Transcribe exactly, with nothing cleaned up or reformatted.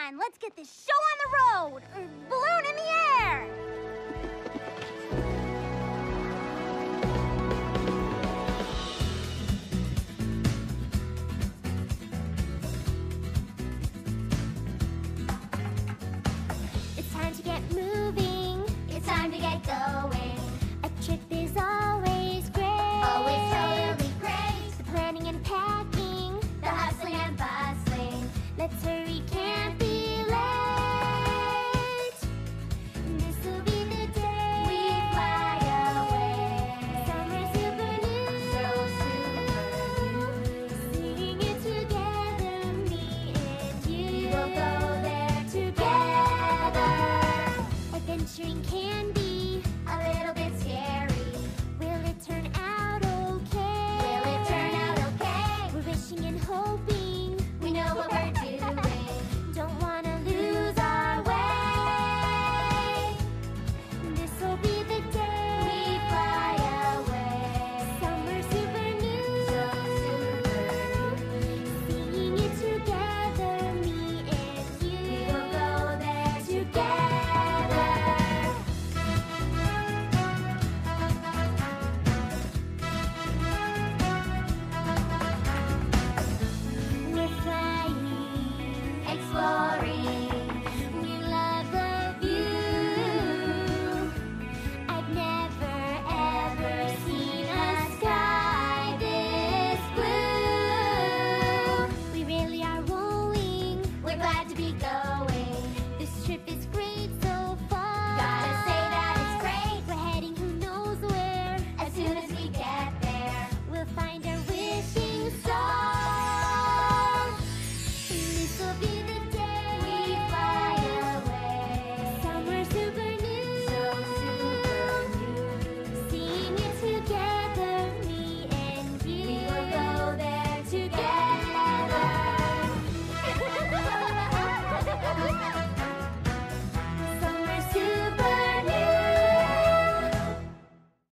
on, let's get this show on the road. Er, balloon in the air. It's time to get moving. It's time to get going. A trip is always great. Always totally great. The planning and packing, The hustling and bustling. let's hurry, can't be late. This'll be the day We fly away. Summer super new. So super Singing it together, me and you. We will go there together. Adventuring can be A little bit scary. Will it turn out okay? Will it turn out okay? We're wishing and hoping. We know what we're doing. Don't wanna lose our way. This'll be the day We fly away. Summer super new. So super Singing it together, me and you. We will go there together. We're flying, Exploring. we love the view. I've never ever seen a sky this blue. We really are rolling. We're glad to be going.